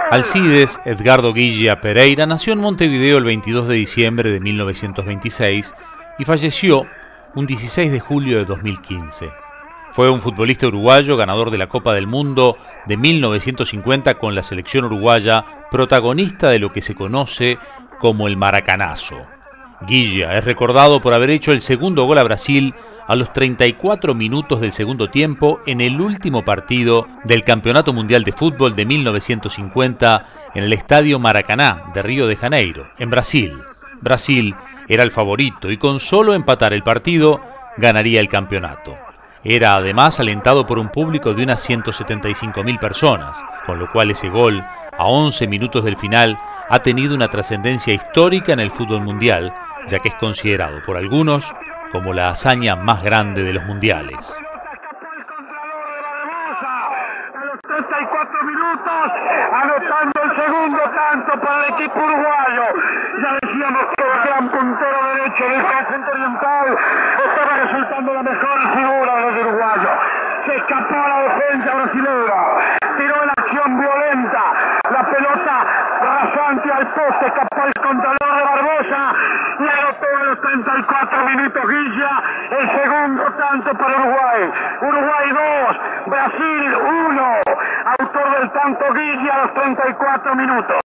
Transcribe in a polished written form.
Alcides Edgardo Guilla Pereira nació en Montevideo el 22 de diciembre de 1926 y falleció un 16 de julio de 2015. Fue un futbolista uruguayo ganador de la Copa del Mundo de 1950 con la selección uruguaya, protagonista de lo que se conoce como el Maracanazo. Guilla es recordado por haber hecho el segundo gol a Brasil a los 34 minutos del segundo tiempo en el último partido del Campeonato Mundial de Fútbol de 1950 en el Estadio Maracaná de Río de Janeiro, en Brasil. Brasil era el favorito y con solo empatar el partido ganaría el campeonato. Era además alentado por un público de unas 175.000 personas, con lo cual ese gol, a 11 minutos del final, ha tenido una trascendencia histórica en el fútbol mundial, ya que es considerado por algunos como la hazaña más grande de los mundiales. A los 34 minutos, anotando el segundo tanto para el equipo uruguayo. Ya decíamos que el gran puntero derecho del conjunto oriental estaba resultando la mejor figura de los uruguayos. Se escapó a la defensa brasileña, tiró en acción violenta, la pelota rasante al poste, escapó el contralor de Barbosa y anotó a los 34 minutos Guilla el segundo tanto para Uruguay. Uruguay 2, Brasil 1, autor del tanto Guilla a los 34 minutos.